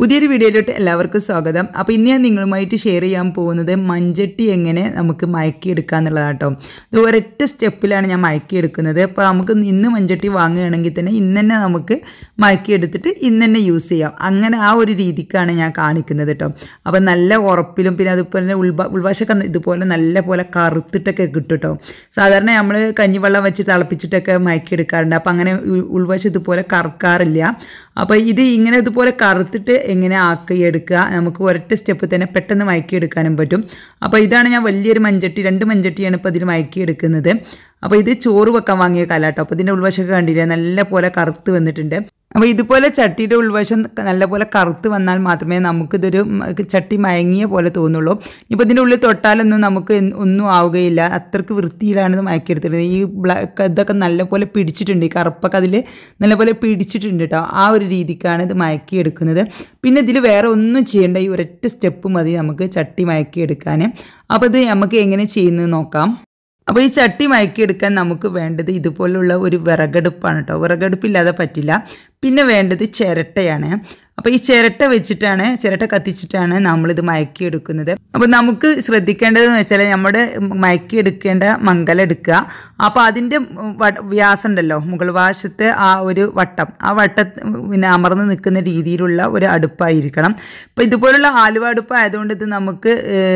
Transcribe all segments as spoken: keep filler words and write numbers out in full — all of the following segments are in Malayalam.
പുതിയൊരു വീഡിയോയിലോട്ട് എല്ലാവർക്കും സ്വാഗതം. അപ്പോൾ ഇന്ന് ഞാൻ നിങ്ങളുമായിട്ട് ഷെയർ ചെയ്യാൻ പോകുന്നത് മൺചട്ടി എങ്ങനെ നമുക്ക് മയക്കിയെടുക്കുക എന്നുള്ളതാണ് കേട്ടോ. ഇത് ഒരൊറ്റ സ്റ്റെപ്പിലാണ് ഞാൻ മയക്കിയെടുക്കുന്നത്. അപ്പോൾ നമുക്ക് ഇന്ന് മൺചട്ടി വാങ്ങുകയാണെങ്കിൽ തന്നെ ഇന്ന് തന്നെ നമുക്ക് മയക്കിയെടുത്തിട്ട് ഇന്ന് തന്നെ യൂസ് ചെയ്യാം. അങ്ങനെ ആ ഒരു രീതിക്കാണ് ഞാൻ കാണിക്കുന്നത് കേട്ടോ. അപ്പോൾ നല്ല ഉറപ്പിലും പിന്നെ അതുപോലെ തന്നെ ഉൾഭാ ഉൾവശമൊക്കെ ഇതുപോലെ നല്ല പോലെ കറുത്തിട്ടൊക്കെ കിട്ടും കേട്ടോ. സാധാരണ നമ്മൾ കഞ്ഞിവെള്ളം വെച്ച് തിളപ്പിച്ചിട്ടൊക്കെ മയക്കിയെടുക്കാറുണ്ട്. അപ്പോൾ അങ്ങനെ ഉൾവശം ഇതുപോലെ കറുക്കാറില്ല. അപ്പോൾ ഇത് ഇങ്ങനെ ഇതുപോലെ കറുത്തിട്ട് എങ്ങനെ ആക്കിയെടുക്കുക, നമുക്ക് ഒരൊറ്റ സ്റ്റെപ്പ് തന്നെ പെട്ടെന്ന് മയക്കിയെടുക്കാനും പറ്റും. അപ്പോൾ ഇതാണ് ഞാൻ വലിയൊരു മൺചട്ടി, രണ്ട് മൺചട്ടിയാണ് ഇപ്പോൾ ഇതിൽ മയക്കിയെടുക്കുന്നത്. അപ്പോൾ ഇത് ചോറ് വെക്കാൻ വാങ്ങിയ കലാട്ടോ. അപ്പോൾ ഇതിൻ്റെ ഉൾവശമൊക്കെ കണ്ടില്ലേ, നല്ല പോലെ കറുത്ത് വന്നിട്ടുണ്ട്. അപ്പോൾ ഇതുപോലെ ചട്ടിയുടെ ഉൾവശം നല്ലപോലെ കറുത്ത് വന്നാൽ മാത്രമേ നമുക്കിതൊരു ചട്ടി മയങ്ങിയ പോലെ തോന്നുള്ളൂ. ഇപ്പോൾ ഇതിൻ്റെ ഉള്ളിൽ തൊട്ടാലൊന്നും നമുക്ക് ഒന്നും ആവുകയില്ല, അത്രയ്ക്ക് വൃത്തിയിലാണ് ഇത് മയക്കിയെടുത്തിട്ടുള്ളത്. ഈ ബ്ലാക്ക് ഇതൊക്കെ നല്ലപോലെ പിടിച്ചിട്ടുണ്ട്, ഈ കറുപ്പൊക്കെ അതിൽ നല്ലപോലെ പിടിച്ചിട്ടുണ്ട് കേട്ടോ. ആ ഒരു രീതിക്കാണ് ഇത് മയക്കിയെടുക്കുന്നത്. പിന്നെ ഇതിൽ വേറെ ഒന്നും ചെയ്യേണ്ട, ഈ ഒരൊറ്റ സ്റ്റെപ്പ് മതി നമുക്ക് ചട്ടി മയക്കിയെടുക്കാൻ. അപ്പോൾ ഇത് നമുക്ക് എങ്ങനെ ചെയ്യുന്നത് നോക്കാം. അപ്പോൾ ഈ ചട്ടി മയക്കിയെടുക്കാൻ നമുക്ക് വേണ്ടത് ഇതുപോലുള്ള ഒരു വിറകടുപ്പാണ് കേട്ടോ. വിറകടുപ്പില്ലാതെ പറ്റില്ല. പിന്നെ വേണ്ടത് ചിരട്ടയാണ്. അപ്പോൾ ഈ ചിരട്ട വെച്ചിട്ടാണ് ചിരട്ട കത്തിച്ചിട്ടാണ് നമ്മളിത് മയക്കിയെടുക്കുന്നത്. അപ്പോൾ നമുക്ക് ശ്രദ്ധിക്കേണ്ടതെന്ന് വെച്ചാൽ നമ്മുടെ മയക്കിയെടുക്കേണ്ട മംഗലം എടുക്കുക. അപ്പോൾ അതിൻ്റെ വ്യാസം ഉണ്ടല്ലോ, മുകൾ വശത്തെ ആ ഒരു വട്ടം, ആ വട്ട പിന്നെ അമർന്ന് നിൽക്കുന്ന രീതിയിലുള്ള ഒരു അടുപ്പായിരിക്കണം. അപ്പോൾ ഇതുപോലുള്ള ആലുവ അടുപ്പായതുകൊണ്ട് ഇത് നമുക്ക്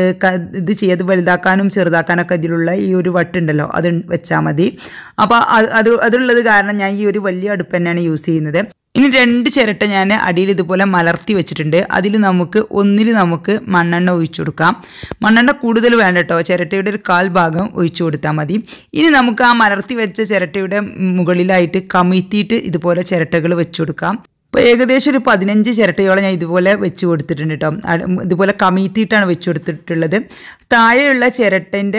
ഇത് ചെയ്ത് വലുതാക്കാനും ചെറുതാക്കാനൊക്കെ ഇതിലുള്ള ഈ ഒരു വട്ടുണ്ടല്ലോ അത് വെച്ചാൽ മതി. അപ്പോൾ അത് അതുള്ളത് കാരണം ഞാൻ ഈ ഒരു വലിയ അടുപ്പ് തന്നെയാണ് യൂസ് ചെയ്യുന്നത്. ഇനി രണ്ട് ചിരട്ട ഞാൻ അടിയിൽ ഇതുപോലെ മലർത്തി വെച്ചിട്ടുണ്ട്. അതിൽ നമുക്ക് ഒന്നിൽ നമുക്ക് മണ്ണെണ്ണ ഒഴിച്ചു കൊടുക്കാം. മണ്ണെണ്ണ കൂടുതൽ വേണ്ട കേട്ടോ, ചിരട്ടയുടെ ഒരു കാൽ ഭാഗം ഒഴിച്ചു കൊടുത്താൽ മതി. ഇനി നമുക്ക് ആ മലർത്തി വെച്ച ചിരട്ടയുടെ മുകളിലായിട്ട് കമിഴ്ത്തിയിട്ട് ഇതുപോലെ ചിരട്ടകൾ വെച്ചു കൊടുക്കാം. അപ്പോൾ ഏകദേശം ഒരു പതിനഞ്ച് ചിരട്ടയോളം ഞാൻ ഇതുപോലെ വെച്ച് കൊടുത്തിട്ടുണ്ട് കേട്ടോ. ഇതുപോലെ കമിഴ്ത്തിയിട്ടാണ് വെച്ച് കൊടുത്തിട്ടുള്ളത്. താഴെയുള്ള ചിരട്ടൻ്റെ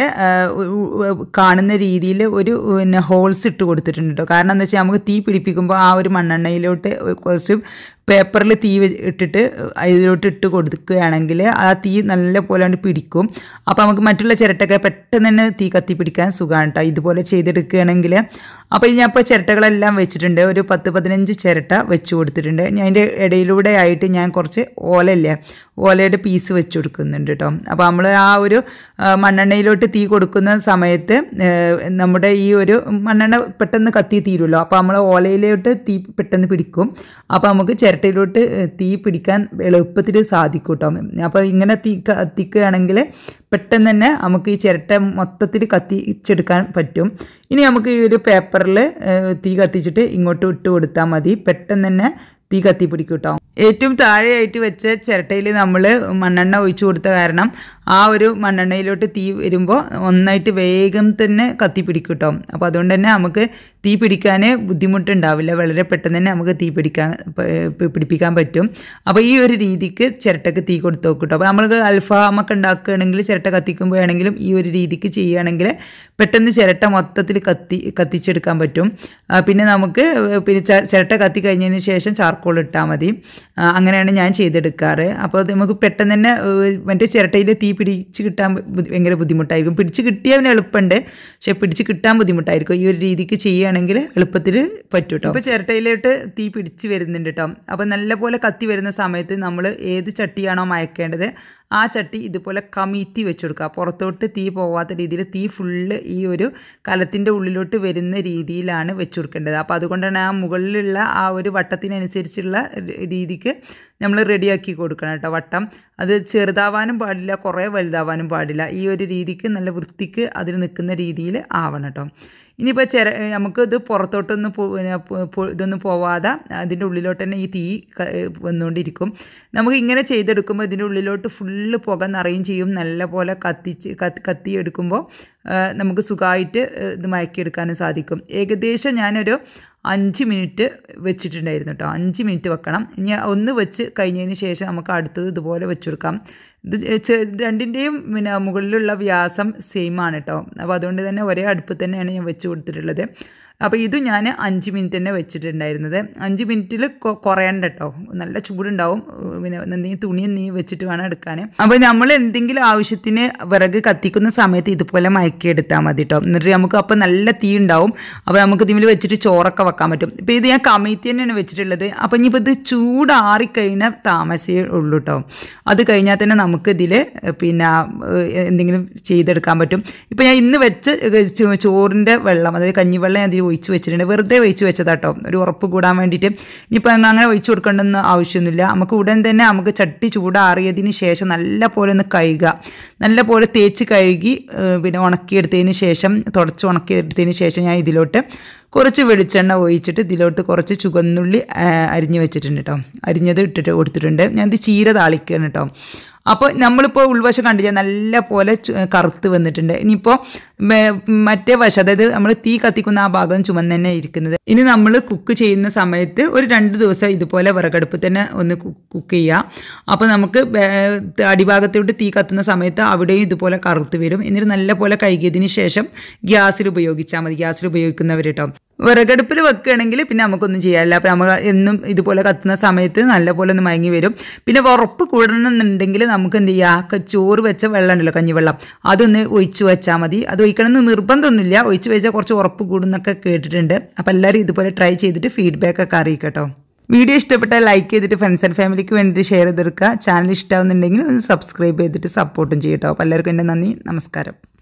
കാണുന്ന രീതിയിൽ ഒരു പിന്നെ ഹോൾസ് ഇട്ട് കൊടുത്തിട്ടുണ്ട് കേട്ടോ. കാരണം എന്താ വെച്ചാൽ നമുക്ക് തീ പിടിപ്പിക്കുമ്പോൾ ആ ഒരു മണ്ണെണ്ണയിലോട്ട് കുറച്ച് പേപ്പറിൽ തീ ഇട്ടിട്ട് ഇതിലോട്ട് ഇട്ട് കൊടുക്കുകയാണെങ്കിൽ ആ തീ നല്ല പോലെ പിടിക്കും. അപ്പോൾ നമുക്ക് മറ്റുള്ള ചിരട്ടയൊക്കെ പെട്ടെന്ന് തന്നെ തീ കത്തി പിടിക്കാൻ സുഖമാണ് കേട്ടോ ഇതുപോലെ ചെയ്തെടുക്കുകയാണെങ്കിൽ. അപ്പോൾ ഞാൻ ഇപ്പോൾ ചിരട്ടകളെല്ലാം വെച്ചിട്ടുണ്ട്. ഒരു പത്ത് പതിനഞ്ച് ചിരട്ട വെച്ച് കൊടുത്തിട്ടുണ്ട്. ഞാൻ അതിൻ്റെ ഇടയിലൂടെ ആയിട്ട് ഞാൻ കുറച്ച് ഓലയില്ലേ, ഓലയുടെ പീസ് വെച്ച് കൊടുക്കുന്നുണ്ട് കേട്ടോ. അപ്പോൾ നമ്മൾ ആ ഒരു മണ്ണെണ്ണയിലോട്ട് തീ കൊടുക്കുന്ന സമയത്ത് നമ്മുടെ ഈ ഒരു മണ്ണെണ്ണ പെട്ടെന്ന് കത്തി തീരുമല്ലോ. അപ്പോൾ നമ്മൾ ഓലയിലോട്ട് തീ പെട്ടെന്ന് പിടിക്കും. അപ്പോൾ നമുക്ക് ചിരട്ടയിലോട്ട് തീ പിടിക്കാൻ എളുപ്പത്തിൽ സാധിക്കും കേട്ടോ. അപ്പോൾ ഇങ്ങനെ തീ കത്തിക്കുകയാണെങ്കിൽ പെട്ടെന്ന് തന്നെ നമുക്ക് ഈ ചിരട്ട മൊത്തത്തിൽ കത്തിച്ചെടുക്കാൻ പറ്റും. ഇനി നമുക്ക് ഈ ഒരു പേപ്പറിൽ തീ കത്തിച്ചിട്ട് ഇങ്ങോട്ട് ഇട്ട് കൊടുത്താൽ മതി, പെട്ടെന്ന് തന്നെ തീ കത്തി പിടിക്കും കേട്ടോ. ഏറ്റവും താഴെയായിട്ട് വെച്ച ചിരട്ടയിൽ നമ്മൾ മണ്ണെണ്ണ ഒഴിച്ചു കൊടുത്ത കാരണം ആ ഒരു മണ്ണെണ്ണയിലോട്ട് തീ വരുമ്പോൾ ഒന്നായിട്ട് വേഗം തന്നെ കത്തി പിടിക്കും കേട്ടോ. അപ്പോൾ അതുകൊണ്ട് തന്നെ നമുക്ക് തീ പിടിക്കാൻ ബുദ്ധിമുട്ടുണ്ടാവില്ല, വളരെ പെട്ടെന്ന് തന്നെ നമുക്ക് തീ പിടിക്കാൻ പിടിപ്പിക്കാൻ പറ്റും. അപ്പോൾ ഈ ഒരു രീതിക്ക് ചിരട്ടക്ക് തീ കൊടുത്ത് നോക്കും കേട്ടോ. അപ്പോൾ നമ്മൾക്ക് അൽഫാമൊക്കെ ഉണ്ടാക്കുകയാണെങ്കിൽ ചിരട്ട കത്തിക്കുമ്പോഴാണെങ്കിലും ഈ ഒരു രീതിക്ക് ചെയ്യുകയാണെങ്കിൽ പെട്ടെന്ന് ചിരട്ട മൊത്തത്തിൽ കത്തി കത്തിച്ചെടുക്കാൻ പറ്റും. പിന്നെ നമുക്ക് പിന്നെ ചിരട്ട കത്തി കഴിഞ്ഞതിന് ശേഷം ചാർക്കോൾ ഇട്ടാൽ മതി. അങ്ങനെയാണ് ഞാൻ ചെയ്തെടുക്കാറ്. അപ്പോൾ നമുക്ക് പെട്ടെന്ന് തന്നെ മറ്റേ ചിരട്ടയിൽ തീ പിടിച്ച് കിട്ടാൻ ഭയങ്കര ബുദ്ധിമുട്ടായിരിക്കും. പിടിച്ച് കിട്ടിയവന് എളുപ്പമുണ്ട്, പക്ഷെ പിടിച്ച് കിട്ടാൻ ബുദ്ധിമുട്ടായിരിക്കും. ഈ ഒരു രീതിക്ക് ചെയ്യുകയാണെങ്കിൽ എളുപ്പത്തിൽ പറ്റും കേട്ടോ. അപ്പോൾ ചിരട്ടയിലോട്ട് തീ പിടിച്ച് വരുന്നുണ്ട് കേട്ടോ. അപ്പോൾ നല്ലപോലെ കത്തി വരുന്ന സമയത്ത് നമ്മൾ ഏത് ചട്ടിയാണോ മയക്കേണ്ടത് ആ ചട്ടി ഇതുപോലെ കമിഴ്ത്തി വെച്ച് കൊടുക്കുക. പുറത്തോട്ട് തീ പോവാത്ത രീതിയിൽ തീ ഫുള്ള് ഈ ഒരു കലത്തിൻ്റെ ഉള്ളിലോട്ട് വരുന്ന രീതിയിലാണ് വെച്ച് കൊടുക്കേണ്ടത്. അപ്പോൾ അതുകൊണ്ടാണ് ആ മുകളിലുള്ള ആ ഒരു വട്ടത്തിനനുസരിച്ചുള്ള രീതിക്ക് നമ്മൾ റെഡിയാക്കി കൊടുക്കണം കേട്ടോ. വട്ടം അത് ചെറുതാവാനും പാടില്ല, കുറേ വലുതാവാനും പാടില്ല. ഈ ഒരു രീതിക്ക് നല്ല വൃത്തിക്ക് അതിൽ നിൽക്കുന്ന രീതിയിൽ ആവണം കേട്ടോ. ഇനിയിപ്പോൾ ചിര നമുക്കിത് പുറത്തോട്ടൊന്നും ഇതൊന്നും പോവാതെ അതിൻ്റെ ഉള്ളിലോട്ട് തന്നെ ഈ തീ വന്നുകൊണ്ടിരിക്കും. നമുക്ക് ഇങ്ങനെ ചെയ്തെടുക്കുമ്പോൾ ഇതിൻ്റെ ഉള്ളിലോട്ട് ഫുള്ള് പുക നിറയും ചെയ്യും. നല്ല പോലെ കത്തിച്ച് കത്തി കത്തി എടുക്കുമ്പോൾ നമുക്ക് സുഖമായിട്ട് ഇത് മയക്കിയെടുക്കാനും സാധിക്കും. ഏകദേശം ഞാനൊരു അഞ്ച് മിനിറ്റ് വെച്ചിട്ടുണ്ടായിരുന്നു കേട്ടോ. അഞ്ച് മിനിറ്റ് വെക്കണം. ഇനി ഒന്ന് വെച്ച് കഴിഞ്ഞതിന് ശേഷം നമുക്ക് അടുത്തത് ഇതുപോലെ വെച്ച് കൊടുക്കാം. ഇത് രണ്ടിൻ്റെയും പിന്നെ മുകളിലുള്ള വ്യാസം സെയിം ആണ് കേട്ടോ. അപ്പോൾ അതുകൊണ്ട് തന്നെ ഒരേ അടുപ്പ് തന്നെയാണ് ഞാൻ വെച്ച് കൊടുത്തിട്ടുള്ളത്. അപ്പോൾ ഇത് ഞാൻ അഞ്ച് മിനിറ്റ് തന്നെ വെച്ചിട്ടുണ്ടായിരുന്നത്. അഞ്ച് മിനിറ്റിൽ കുറയണ്ട കേട്ടോ, നല്ല ചൂടുണ്ടാവും. പിന്നെ എന്തെങ്കിലും തുണി നീ വെച്ചിട്ട് വേണം എടുക്കാൻ. അപ്പോൾ നമ്മൾ എന്തെങ്കിലും ആവശ്യത്തിന് വിറക് കത്തിക്കുന്ന സമയത്ത് ഇതുപോലെ മയക്കി എടുത്താൽ മതി കേട്ടോ. എന്നിട്ട് നമുക്ക് അപ്പോൾ നല്ല തീ ഉണ്ടാവും. അപ്പോൾ നമുക്ക് ഇതിൽ വെച്ചിട്ട് ചോറൊക്കെ വെക്കാൻ പറ്റും. ഇപ്പോൾ ഇത് ഞാൻ കമഴ്ത്തി തന്നെയാണ് വെച്ചിട്ടുള്ളത്. അപ്പോൾ ഇനിയിപ്പോൾ ഇത് ചൂടാറിക്കഴിഞ്ഞാൽ താമസമേ ഉള്ളൂ കേട്ടോ. അത് കഴിഞ്ഞാൽ തന്നെ നമുക്ക് ഇതിൽ പിന്നെ എന്തെങ്കിലും ചെയ്തെടുക്കാൻ പറ്റും. ഇപ്പോൾ ഞാൻ ഇന്ന് വെച്ച് ചോറിൻ്റെ വെള്ളം, അതായത് കഞ്ഞിവെള്ളം ഞാൻ ഇതിൽ ഒഴിച്ച് വെച്ചിട്ടുണ്ട്. വെറുതെ ഒഴിച്ച് വെച്ചതാട്ടോ, ഒരു ഉറപ്പ് കൂടാൻ വേണ്ടിയിട്ട്. ഇനിയിപ്പോൾ അങ്ങനെ ഒഴിച്ച് കൊടുക്കേണ്ടെന്ന് ആവശ്യമൊന്നുമില്ല. നമുക്ക് ഉടൻ തന്നെ നമുക്ക് ചട്ടി ചൂടാറിയതിന് ശേഷം നല്ല പോലെ ഒന്ന് കഴുകുക. നല്ല പോലെ തേച്ച് കഴുകി പിന്നെ ഉണക്കിയെടുത്തതിന് ശേഷം, തുടച്ച് ഉണക്കിയെടുത്തതിന് ശേഷം ഞാൻ ഇതിലോട്ട് കുറച്ച് വെളിച്ചെണ്ണ ഒഴിച്ചിട്ട് ഇതിലോട്ട് കുറച്ച് ചുവന്നുള്ളി അരിഞ്ഞ് വെച്ചിട്ടുണ്ട് കേട്ടോ. അരിഞ്ഞത് ഇട്ടിട്ട് കൊടുത്തിട്ടുണ്ട്. ഞാനിത് ചീര താളിക്കുകയാണ് കേട്ടോ. അപ്പോൾ നമ്മളിപ്പോൾ ഉൾവശം കണ്ടില്ല, നല്ല പോലെ കറുത്ത് വന്നിട്ടുണ്ട്. ഇനിയിപ്പോൾ മറ്റേ വശം, അതായത് നമ്മൾ തീ കത്തിക്കുന്ന ആ ഭാഗം ചുമന്ന് തന്നെ ഇരിക്കുന്നത്. ഇനി നമ്മൾ കുക്ക് ചെയ്യുന്ന സമയത്ത് ഒരു രണ്ട് ദിവസം ഇതുപോലെ വിറകടുപ്പ് തന്നെ ഒന്ന് കുക്ക് ചെയ്യുക. അപ്പോൾ നമുക്ക് അടിഭാഗത്തോട്ട് തീ കത്തുന്ന സമയത്ത് അവിടെയും ഇതുപോലെ കറുത്ത് വരും. എന്നിട്ട് നല്ല പോലെ കഴുകിയതിന് ശേഷം ഗ്യാസിൽ ഉപയോഗിച്ചാൽ മതി, ഗ്യാസിൽ ഉപയോഗിക്കുന്നവർ കേട്ടോ. വിറകടുപ്പിൽ വെക്കുകയാണെങ്കിൽ പിന്നെ നമുക്കൊന്നും ചെയ്യാനില്ല. അപ്പോൾ നമ്മൾ എന്നും ഇതുപോലെ കത്തുന്ന സമയത്ത് നല്ലപോലെ ഒന്ന് മയങ്ങി വരും. പിന്നെ ഉറപ്പ് കൂടണമെന്നുണ്ടെങ്കിൽ നമുക്ക് എന്ത് ചെയ്യുക, ചോറ് വെച്ച വെള്ളം ഉണ്ടല്ലോ, കഞ്ഞിവെള്ളം, അതൊന്ന് ഒഴിച്ച് വെച്ചാൽ മതി. അത് ഒഴിക്കണമെന്ന് നിർബന്ധമൊന്നുമില്ല, ഒഴിച്ച് വെച്ചാൽ കുറച്ച് ഉറപ്പ് കൂടുന്നൊക്കെ കേട്ടിട്ടുണ്ട്. അപ്പോൾ എല്ലാവരും ഇതുപോലെ ട്രൈ ചെയ്തിട്ട് ഫീഡ്ബാക്ക് ഒക്കെ അറിയിക്കട്ടോ. വീഡിയോ ഇഷ്ടപ്പെട്ടാൽ ലൈക്ക് ചെയ്തിട്ട് ഫ്രണ്ട്സ് ആൻഡ് ഫാമിലിക്ക് വേണ്ടിയിട്ട് ഷെയർ ചെയ്തെടുക്കുക. ചാനൽ ഇഷ്ടമാവുന്നുണ്ടെങ്കിൽ ഒന്ന് സബ്സ്ക്രൈബ് ചെയ്തിട്ട് സപ്പോർട്ടും ചെയ്യട്ടോ. അപ്പോൾ എല്ലാവർക്കും എൻ്റെ നന്ദി, നമസ്കാരം.